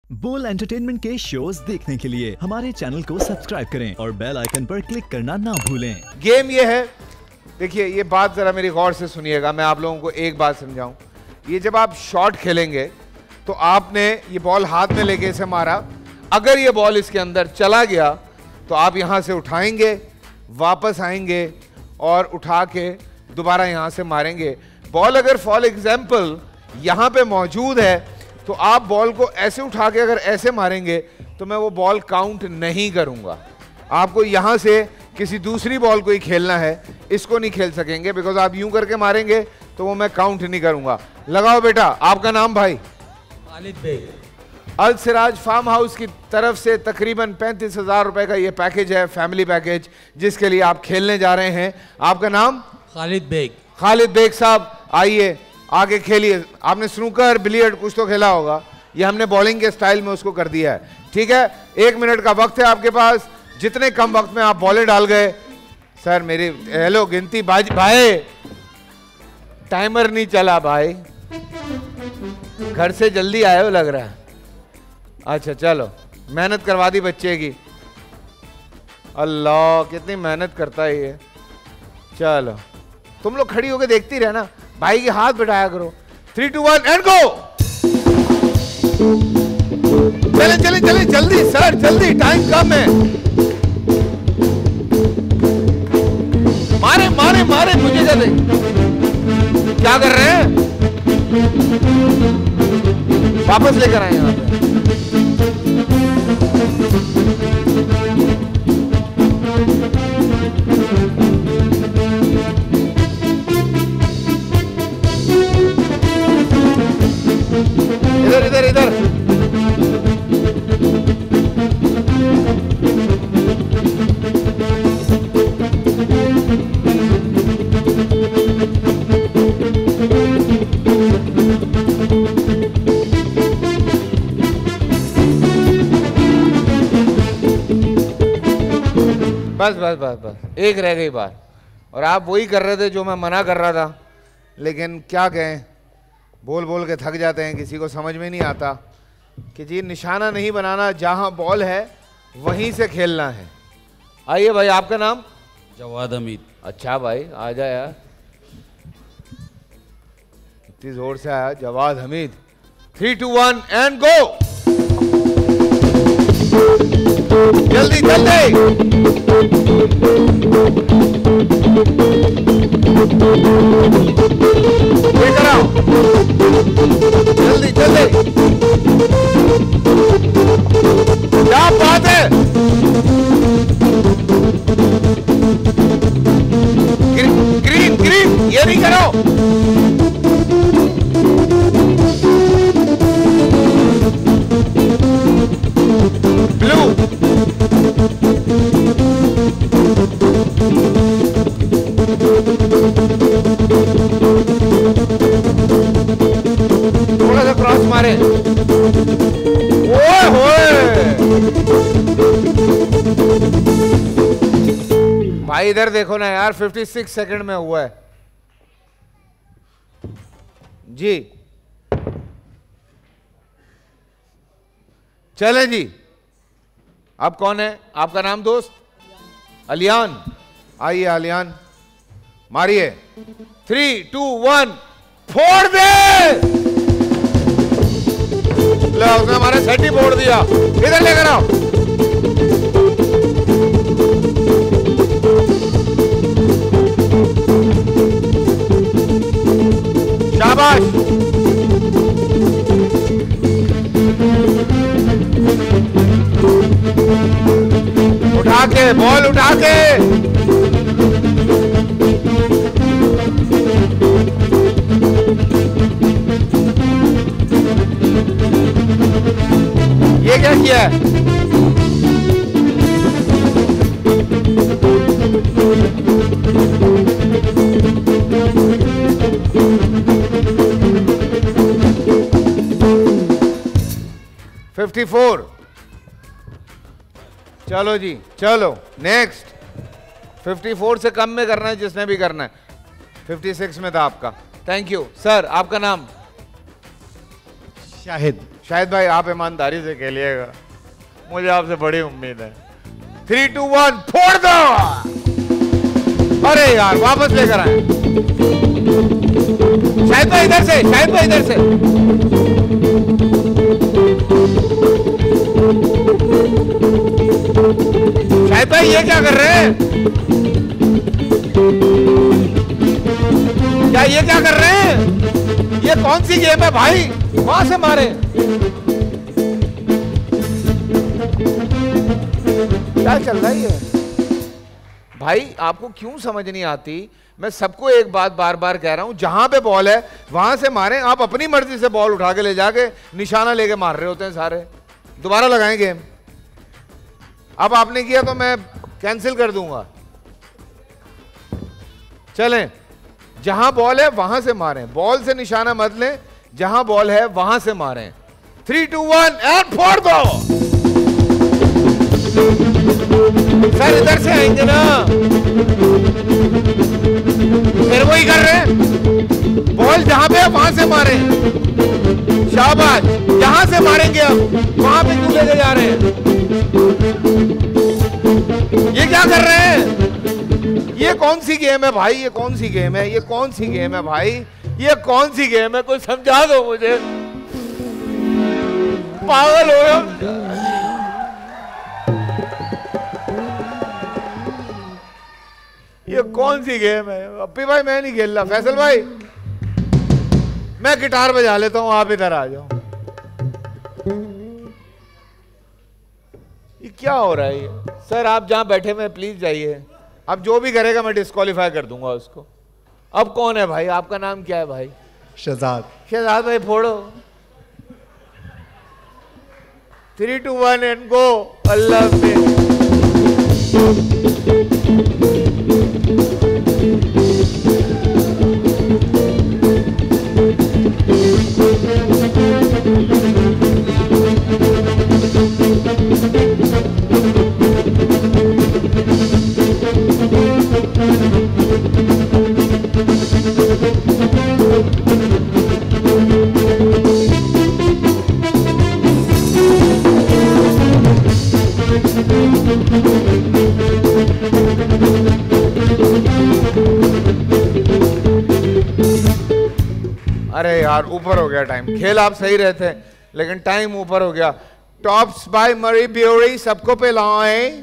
बोल एंटरटेनमेंट के शोज देखने के लिए हमारे चैनल को सब्सक्राइब करें और बेल आइकन पर क्लिक करना ना भूलें। गेम ये है, देखिए ये बात जरा मेरी गौर से सुनिएगा, मैं आप लोगों को एक बात समझाऊं। ये जब आप शॉट खेलेंगे तो आपने ये बॉल हाथ में लेके इसे मारा, अगर ये बॉल इसके अंदर चला गया तो आप यहां से उठाएंगे, वापस आएंगे और उठा के दोबारा यहां से मारेंगे। बॉल अगर फॉर एग्जाम्पल यहां पे मौजूद है तो आप बॉल को ऐसे उठा के अगर ऐसे मारेंगे तो मैं वो बॉल काउंट नहीं करूंगा। आपको यहां से किसी दूसरी बॉल को ही खेलना है, इसको नहीं खेल सकेंगे बिकॉज आप यूं करके मारेंगे तो वो मैं काउंट नहीं करूंगा। लगाओ बेटा, आपका नाम भाई? खालिद बेग। अल सिराज फार्म हाउस की तरफ से तकरीबन 35,000 रुपए का ये पैकेज है, फैमिली पैकेज, जिसके लिए आप खेलने जा रहे हैं। आपका नाम? खालिद बेग। खालिद बेग साहब आइए आगे खेलिए। आपने स्नूकर बिलियर्ड कुछ तो खेला होगा, ये हमने बॉलिंग के स्टाइल में उसको कर दिया है, ठीक है। 1 मिनट का वक्त है आपके पास, जितने कम वक्त में आप बॉलें डाल गए। सर मेरी हेलो गिनती भाई, टाइमर नहीं चला भाई, घर से जल्दी आए हो लग रहा है। अच्छा चलो, मेहनत करवा दी बच्चे की। अल्लाह कितनी मेहनत करता है ये। चलो तुम लोग खड़ी होकर देखती रहना, भाई के हाथ बिठाया करो। 3, 2, 1 एंड गो। चले चले चले जल्दी सर, जल्दी, टाइम कम है। मारे मारे मारे, मुझे जल्दी। क्या कर रहे हैं? वापस लेकर आए यहां पे। इधर इधर इधर। बस बस बस बस, एक रह गई बात, और आप वही कर रहे थे जो मैं मना कर रहा था, लेकिन क्या कहें, बोल बोल के थक जाते हैं। किसी को समझ में नहीं आता कि जी निशाना नहीं बनाना, जहां बॉल है वहीं से खेलना है। आइए भाई, आपका नाम? जवाद हमीद। अच्छा भाई, आ जा यार, इतनी जोर से आया जवाद हमीद। 3, 2, 1 and go. जल्दी जल्दी। लेकर आओ, जल्दी जल्दी। क्या बात है। ग्रीन ग्रीन, ये नहीं करो। ब्लू, थोड़ा सा क्रॉस मारे। ओए होए भाई, इधर देखो ना यार, 56 सेकंड में हुआ है जी। चले जी, अब कौन है? आपका नाम दोस्त? अलियान। आइए अलियान, मारिए। 3, 2, 1 फोड़ दे। लो, उसने हमारा सेट ही फोड़ दिया। इधर लेकर आओ। शाबाश। उठा के बॉल, उठा के। ये क्या किया है? $54। चलो जी, चलो नेक्स्ट। 54 से कम में करना है जिसने भी करना है। 56 में था आपका। Thank you sir. आपका नाम? शाहिद। शायद भाई आप ईमानदारी से खेलिएगा, मुझे आपसे बड़ी उम्मीद है। 3, 2, 1 फोड़ दो। अरे यार वापस लेकर आए। शायद भाई इधर से, शायद भाई इधर से। शायद भाई ये क्या कर रहे हैं? क्या ये क्या कर रहे हैं? ये कौन सी गेम है भाई? वहां से मारे। क्या चल रहा है ये भाई? आपको क्यों समझ नहीं आती? मैं सबको एक बात बार बार कह रहा हूं, जहां पे बॉल है वहां से मारें। आप अपनी मर्जी से बॉल उठा के ले जाके निशाना लेके मार रहे होते हैं सारे। दोबारा लगाएं गेम। अब आपने किया तो मैं कैंसिल कर दूंगा। चलें, जहां बॉल है वहां से मारें, बॉल से निशाना मत लें, जहां बॉल है वहां से मारें। 3, 2, 1 एंड फोड़ दो। सर इधर से आएंगे ना, फिर वही कर रहे हैं। बॉल जहां पे है वहां से मारें। शाबाश, जहां से मारेंगे अब वहां पे क्यों लेके जा रहे हैं? ये क्या कर रहे हैं? ये कौन सी गेम है भाई? ये कौन सी गेम है? ये कौन सी गेम है भाई? ये कौन सी गेम है? कोई समझा दो मुझे, पागल हो गया। ये कौन सी गेम है? अप्पी भाई मैं नहीं खेल रहा। फैसल भाई मैं गिटार बजा लेता हूं, आप इधर आ जाओ। ये क्या हो रहा है ये? सर आप जहां बैठे हुए प्लीज जाइए। अब जो भी करेगा मैं डिस्क्वालीफाई कर दूंगा उसको। अब कौन है भाई? आपका नाम क्या है भाई? शहजाद। शहजाद भाई फोड़ो। 3, 2, 1 एंड गो। अल्लाह हाफिज़। अरे यार ऊपर हो गया टाइम। खेल आप सही रहे थे लेकिन टाइम ऊपर हो गया। टॉप्स बाय मरी ब्यूरी सबको पिलाएं,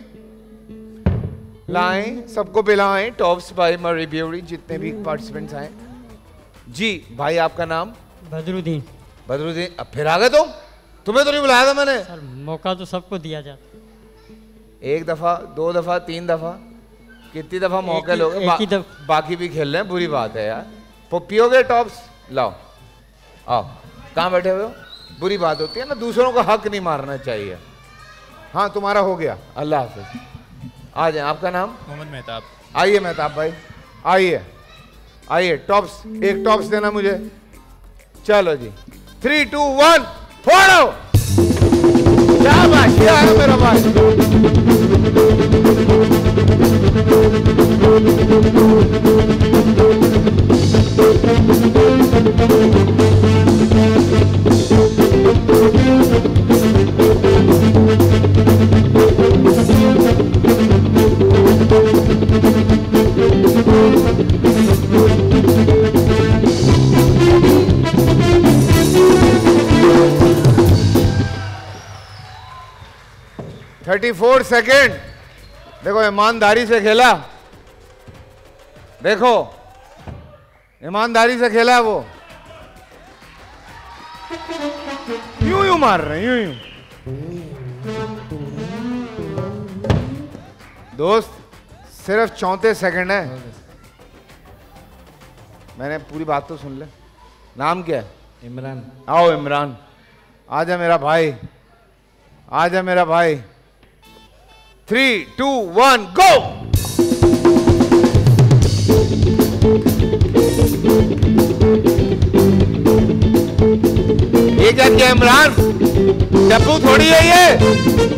लाएं सबको पिलाएं। टॉप्स बाय मरी ब्यूरी जितने भी पार्टिसिपेंट्स आए। जी भाई आपका नाम? बदरुद्दीन। बदरुद्दीन, अब फिर आ गए तुम? तुम्हें तो नहीं बुलाया था मैंने। सर मौका तो सबको दिया जाता। 1 दफा 2 दफा 3 दफा कितनी दफा मौके लोगे? बाकी भी खेल रहे हैं, बुरी बात है यार। पियोगे टॉप्स? लाओ आओ। कहाँ बैठे हुए हो? बुरी बात होती है ना, दूसरों का हक नहीं मारना चाहिए। हाँ तुम्हारा हो गया, अल्लाह हाफिज। आ जाए। आपका नाम? मोहम्मद मेहताब। आइए मेहताब भाई आइए आइए। टॉप्स, एक टॉप्स देना मुझे। चलो जी 3, 2, 1 फोड़ो। शाबाश, ये आया मेरा भाई। $34 सेकेंड। देखो ईमानदारी से खेला, देखो ईमानदारी से खेला। वो यूं यूं मार रहे हैं, यूं यूं। दोस्त सिर्फ 34 सेकेंड है। मैंने पूरी बात तो सुन ले। नाम क्या है? इमरान। आओ इमरान, आजा मेरा भाई, आजा मेरा भाई। 3, 2, 1 गो। ये क्या किया इमरान? डब्बू थोड़ी है ये।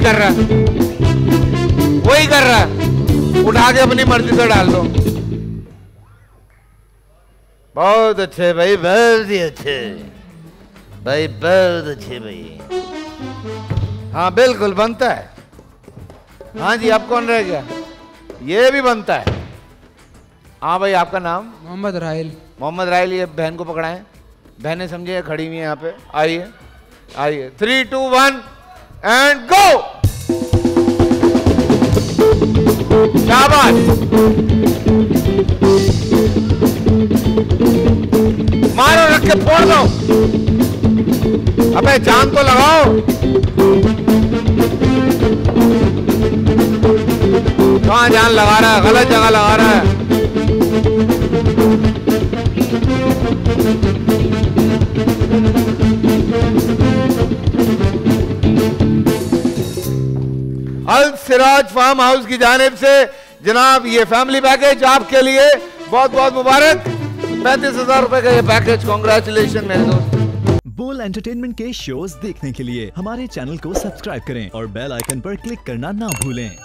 कर रहा है, वही कर रहा है, उठा के अपनी मर्जी से डाल दो। बहुत अच्छे भाई, बहुत ही अच्छे भाई, बहुत अच्छे भाई। हाँ बिल्कुल बनता है। हाँ जी, अब कौन रह गया? ये भी बनता है। हाँ भाई, आपका नाम? मोहम्मद राहिल। मोहम्मद राहिल, ये बहन को पकड़ाएं। बहनें समझे खड़ी हुई हैं यहाँ पे। आइए आइए, 3 2 1 एंड गो। शाबाश, मारो, रख के फोड़ दो। अबे जान तो लगाओ। कहाँ जान लगा रहा है? गलत जगह लगा रहा है। अल सिराज फार्म हाउस की जानिब से जनाब ये फैमिली पैकेज आपके लिए बहुत बहुत मुबारक। 35,000 रुपए का ये पैकेज। कॉन्ग्रेचुलेशन मेरे दोस्त। बोल एंटरटेनमेंट के शोज देखने के लिए हमारे चैनल को सब्सक्राइब करें और बेल आइकन पर क्लिक करना ना भूलें।